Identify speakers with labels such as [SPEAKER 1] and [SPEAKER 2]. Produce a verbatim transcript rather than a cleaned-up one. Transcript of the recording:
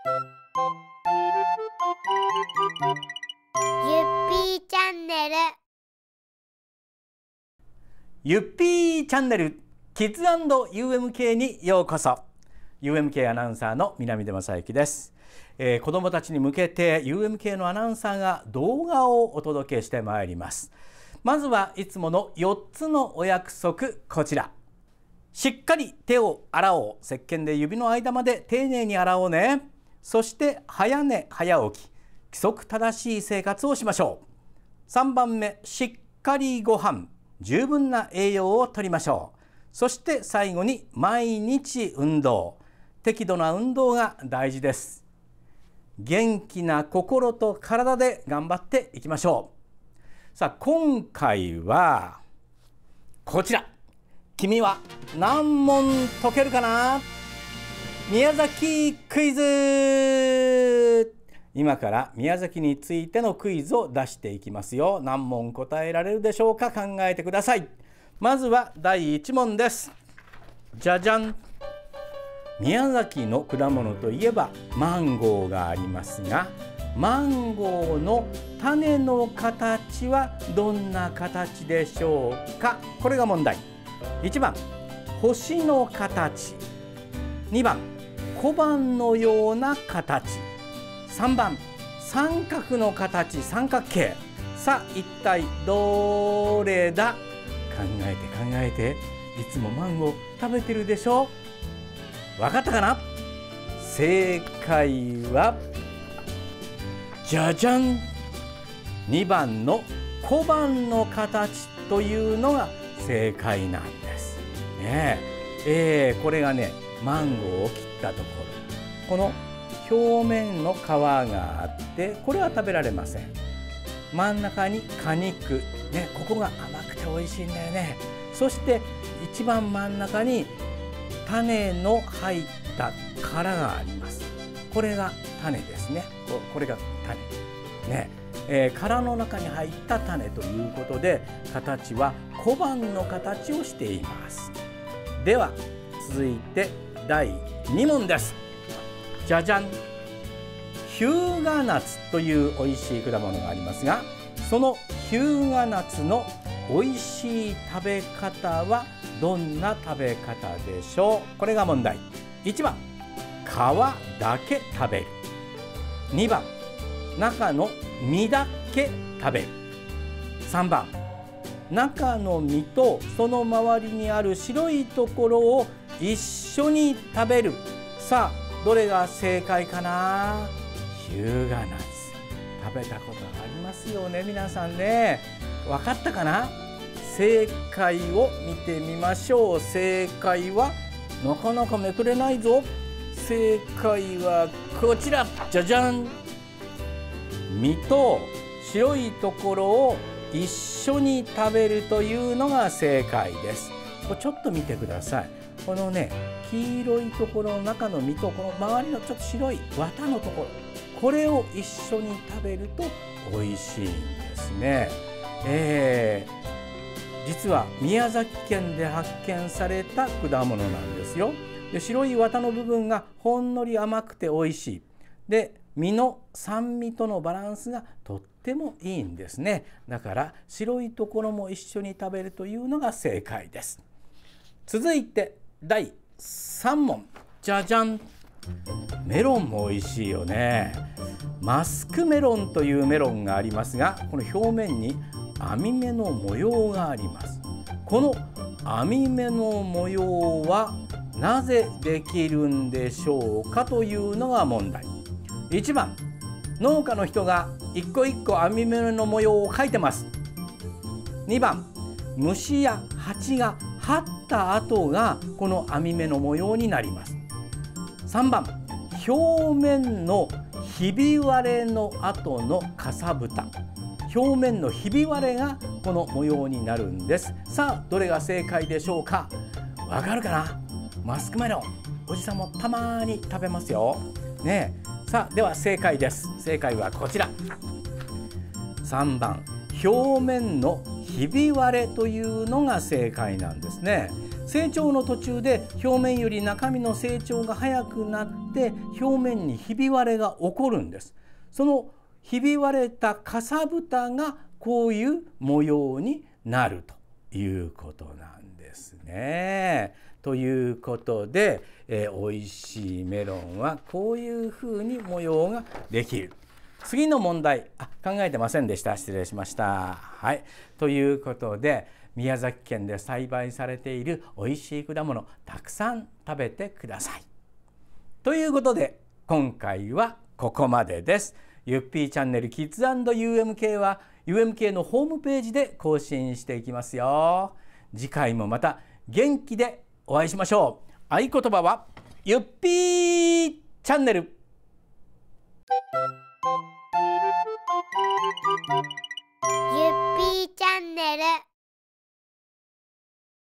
[SPEAKER 1] ゆっぴーチャンネル。
[SPEAKER 2] ゆっぴーチャンネルキッズ&ユーエムケー にようこそ。 ユーエムケー アナウンサーの南出正幸です。えー、子どもたちに向けて ユーエムケー のアナウンサーが動画をお届けしてまいります。まずはいつものよっつのお約束、こちら。しっかり手を洗おう。石鹸で指の間まで丁寧に洗おうね。そして早寝早起き、規則正しい生活をしましょう。さんばんめ、しっかりご飯、十分な栄養をとりましょう。そして最後に毎日運動。適度な運動が大事です。元気な心と体で頑張っていきましょう。さあ、今回はこちら。君は何問解けるかな？宮崎クイズ。今から宮崎についてのクイズを出していきますよ。何問答えられるでしょうか？考えてください。まずはだいいち問です。じゃじゃん。宮崎の果物といえばマンゴーがありますが、マンゴーの種の形はどんな形でしょうか？これが問題。いちばん、星の形。にばん、小判のような形。さんばん、三角の形、三角形。さあ、一体どれだ？考えて考えて。いつもマンゴー食べてるでしょ？わかったかな？正解はじゃじゃん、にばんの小判の形というのが正解なんですね。えー、これがね、マンゴーを切ったところ、この表面の皮があって、これは食べられません。真ん中に果肉、ね、ここが甘くて美味しいんだよね。そして一番真ん中に種の入った殻があります。これが種ですね。こ, これが種ね、えー、殻の中に入った種ということで、形は小判の形をしています。では続いてだいに問です。じゃじゃん。日向夏という美味しい果物がありますが、その日向夏の美味しい食べ方はどんな食べ方でしょう？これが問題。いちばん、皮だけ食べる。にばん、中の実だけ食べる。さんばん、中の実とその周りにある白いところを一緒に食べる。さあ、どれが正解かな？日向夏、食べたことありますよね、皆さんね。わかったかな？正解を見てみましょう。正解はなかなかめくれないぞ。正解はこちら。じゃじゃん。実と白いところを一緒に食べるというのが正解です。これちょっと見てください。このね、黄色いところの中の実とこの周りのちょっと白い綿のところ、これを一緒に食べると美味しいんですね。えー実は宮崎県で発見された果物なんですよ。で、白い綿の部分がほんのり甘くて美味しい。で、実の酸味とのバランスがとってもいいんですね。だから白いところも一緒に食べるというのが正解です。続いてだいさん問。じゃじゃん。メロンも美味しいよね。マスクメロンというメロンがありますが、この表面に網目の模様があります。この網目の模様はなぜできるんでしょうかというのが問題。いちばん、農家の人が一個一個網目の模様を描いてます。にばん、虫や蜂が張った跡がこの網目の模様になります。さんばん、表面のひび割れの跡のかさぶた、表面のひび割れがこの模様になるんです。さあ、どれが正解でしょうか？わかるかな？マスクメロン、おじさんもたまに食べますよね。さあ、では正解です。正解はこちら。さんばん、表面のひび割れというのが正解なんですね。 成長の途中で表面より中身の成長が早くなって表面にひび割れが起こるんです。そのひび割れたかさぶたがこういう模様になるということなんですね。ということで、えー、おいしいメロンはこういうふうに模様ができる。次の問題、あ、考えてませんでした。失礼しました。はい、ということで宮崎県で栽培されているおいしい果物たくさん食べてください。ということで今回はここまでです。ゆっぴーチャンネルキッズ&ユーエムケー は ユーエムケー のホームページで更新していきますよ。次回もまた元気でお会いしましょう。合言葉はゆっぴーチャンネル。